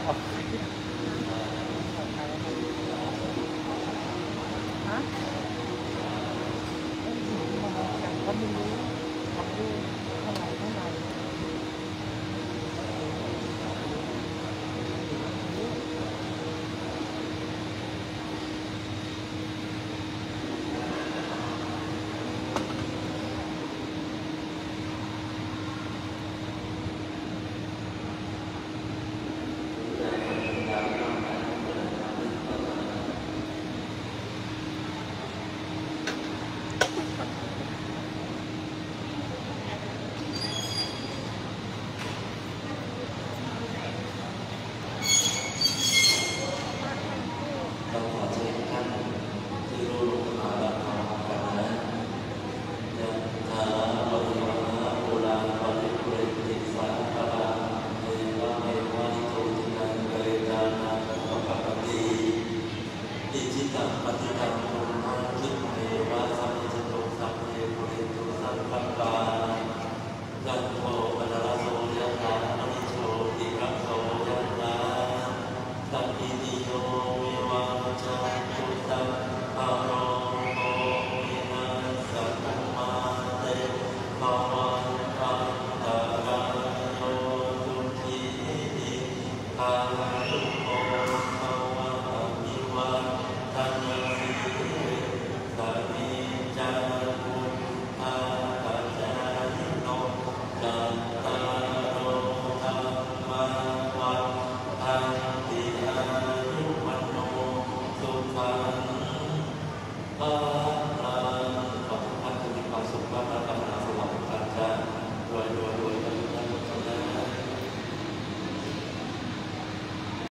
ฮะอย่างก็ไม่รู้ทำด้วยเท่าไหร่เราขอเชิญท่านที่รู้ลงมารับธรรมกันนะยะถาปริวหาปุราปริปุเรนติสาคาราเอวะเมวะนิโตตินังเกตานังปะปะปะติอิจิตังปฏิตังตุมหังคิปเมวะสัมมิจโตสัพเพปุเรนตุสัพพะปายันโทปะระโสยะถามณิโชติระโสยะถาสัพพิติโยวิวัชชันตุสัพพะโรโควินัสสตุมาเตภวัตวันตรายโยสุขีภายุโกภวะอภิวัตชันสีสมิจจังวุฒาปัจจายโนจัตตารโอธรรมวัฏฏันติอายุวันโนสุขังภา